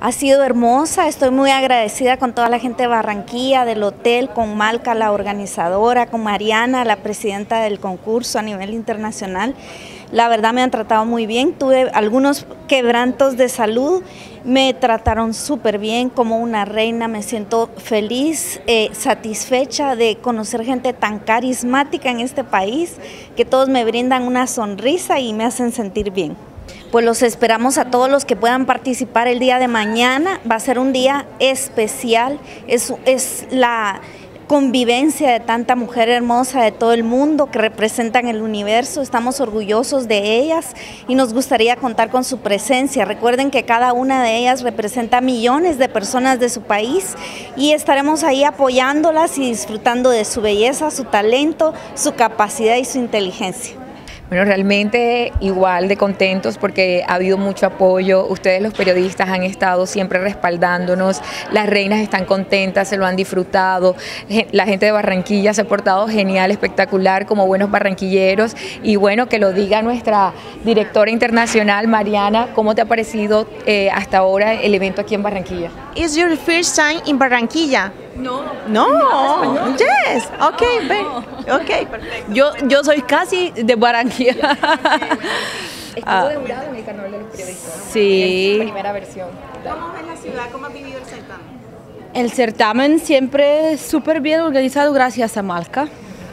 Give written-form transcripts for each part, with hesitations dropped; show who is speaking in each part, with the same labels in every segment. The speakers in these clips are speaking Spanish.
Speaker 1: Ha sido hermosa, estoy muy agradecida con toda la gente de Barranquilla, del hotel, con Malca, la organizadora, con Mariana, la presidenta del concurso a nivel internacional. La verdad me han tratado muy bien, tuve algunos quebrantos de salud, me trataron súper bien como una reina, me siento feliz, satisfecha de conocer gente tan carismática en este país, que todos me brindan una sonrisa y me hacen sentir bien. Pues los esperamos a todos los que puedan participar el día de mañana, va a ser un día especial, es la convivencia de tanta mujer hermosa de todo el mundo que representan el universo, estamos orgullosos de ellas y nos gustaría contar con su presencia. Recuerden que cada una de ellas representa millones de personas de su país y estaremos ahí apoyándolas y disfrutando de su belleza, su talento, su capacidad y su inteligencia.
Speaker 2: Bueno, realmente igual de contentos porque ha habido mucho apoyo, ustedes los periodistas han estado siempre respaldándonos, las reinas están contentas, se lo han disfrutado, la gente de Barranquilla se ha portado genial, espectacular, como buenos barranquilleros, y bueno, que lo diga nuestra directora internacional, Mariana, ¿cómo te ha parecido hasta ahora el evento aquí en Barranquilla?
Speaker 3: Is your first time in Barranquilla?
Speaker 4: No.
Speaker 3: No. Yes. Okay. Okay. Perfecto.
Speaker 4: Yo soy casi de Barranquilla.
Speaker 2: Estuvo de jurado en el Carnaval de los Periodistas, ¿no?
Speaker 4: Sí.
Speaker 2: En su primera versión.
Speaker 3: ¿Cómo ves la ciudad? ¿Cómo has vivido el certamen?
Speaker 4: El certamen siempre súper bien organizado gracias a Malca.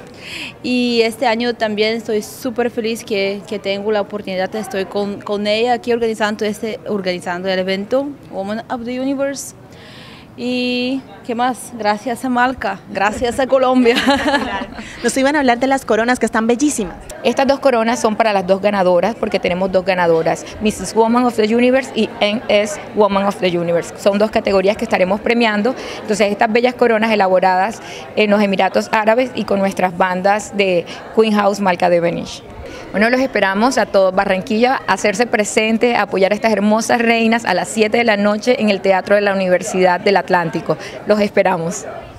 Speaker 4: Y este año también estoy súper feliz que tengo la oportunidad, estoy con ella aquí organizando el evento Women of the Universe. Y qué más, gracias a Malca, gracias a Colombia.
Speaker 3: Nos iban a hablar de las coronas que están bellísimas.
Speaker 2: Estas dos coronas son para las dos ganadoras porque tenemos dos ganadoras, Mrs. Woman of the Universe y MS Woman of the Universe. Son dos categorías que estaremos premiando. Entonces estas bellas coronas elaboradas en los Emiratos Árabes y con nuestras bandas de Queen House Malca de Benish. Bueno, los esperamos a todos Barranquilla a hacerse presente, a apoyar a estas hermosas reinas a las 7 de la noche en el Teatro de la Universidad del Atlántico. Los esperamos.